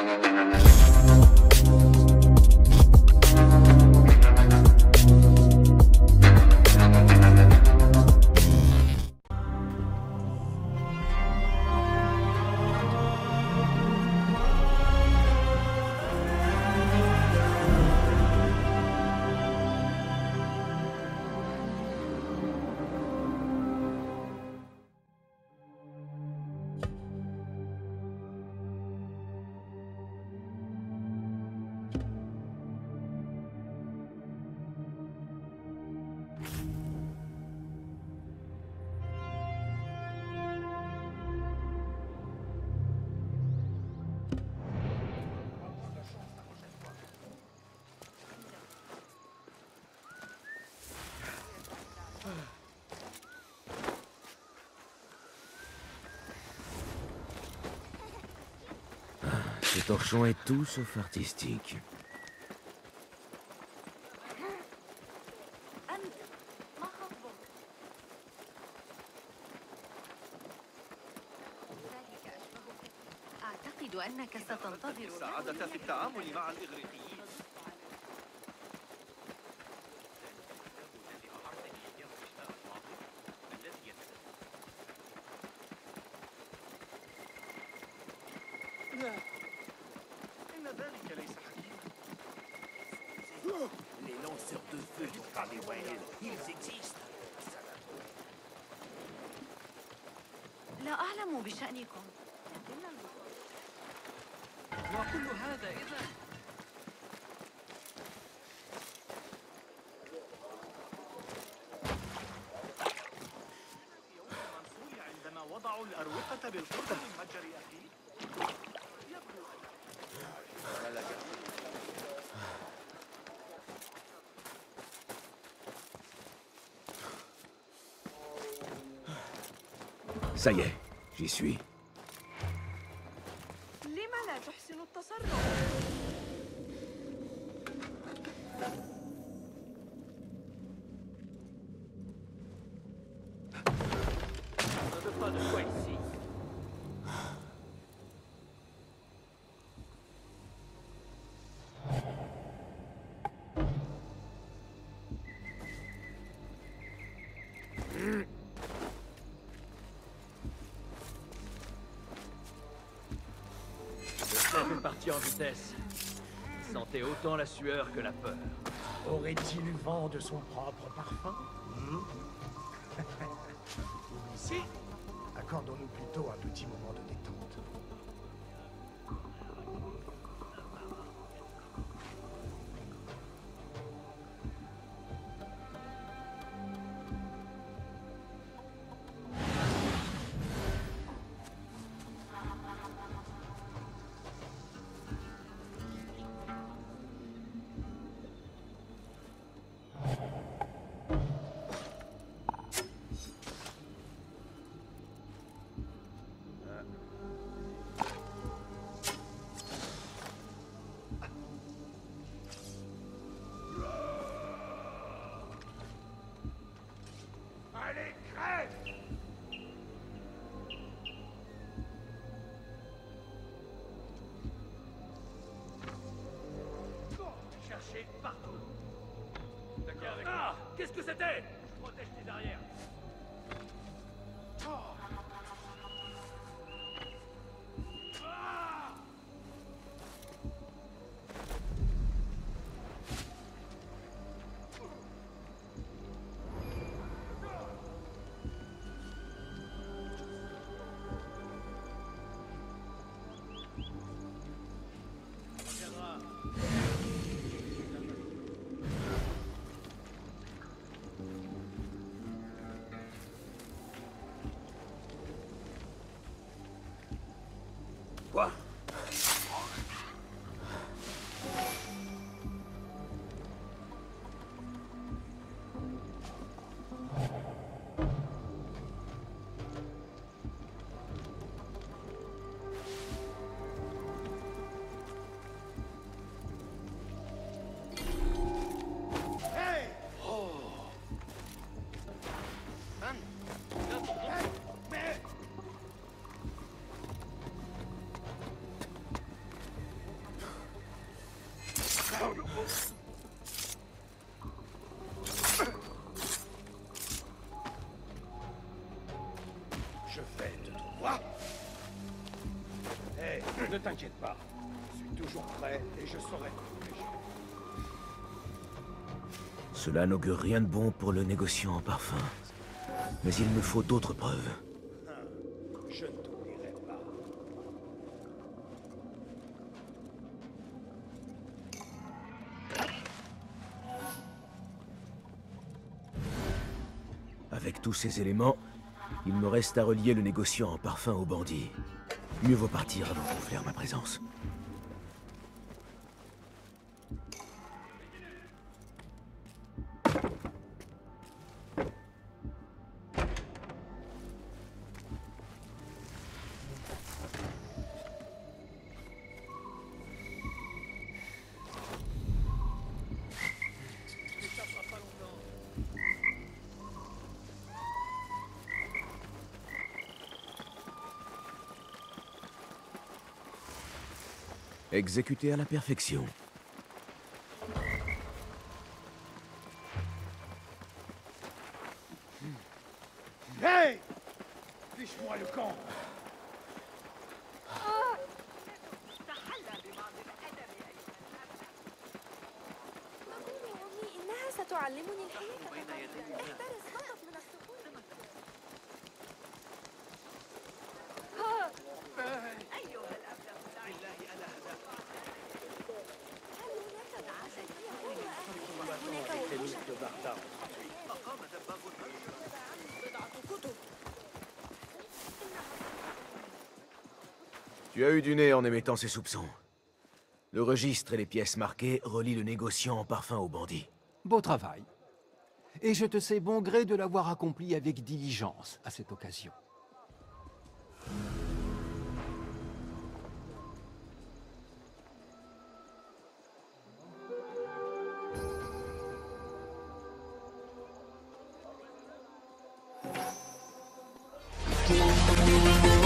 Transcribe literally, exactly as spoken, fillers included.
Ce torchon est tout sauf artistique. أعتقد أنك ستنتظر السعادة في التعامل مع الإغريقيين. إن ذلك ليس حكيما. Les lanceurs de feu du Carlywell, ils existent. لا أعلم بشأنكم. وكل هذا إذا يوم منصور عندما وضعوا الأروقة بالقرب من متجر أخيه يبدو Ça y est, j'y suis. لم لا تحسن التصرف؟ On ne veut pas de toi ici. Le chef est parti en vitesse. Il sentait autant la sueur que la peur. Aurait-il eu vent de son propre parfum? Ici, accordons-nous plutôt un petit moment de détente. Allez, crève! Cherchez partout. D'accord. Ah! Qu'est-ce que c'était? Protège tes arrières. Ne t'inquiète pas. Je suis toujours prêt et je saurai te protéger. Cela n'augure rien de bon pour le négociant en parfum. Mais il me faut d'autres preuves. Je ne t'oublierai pas. Avec tous ces éléments, il me reste à relier le négociant en parfum au bandit. Mieux vaut partir avant qu'on flaire ma présence. Exécuté à la perfection. Hey! Fiche-moi le camp! أمي إنها ستعلمني الحياة. احترس خطف من الصخور. Tu as eu du nez en émettant ces soupçons. Le registre et les pièces marquées relient le négociant en parfum au bandit. Beau travail. Et je te sais bon gré de l'avoir accompli avec diligence à cette occasion. Thank you.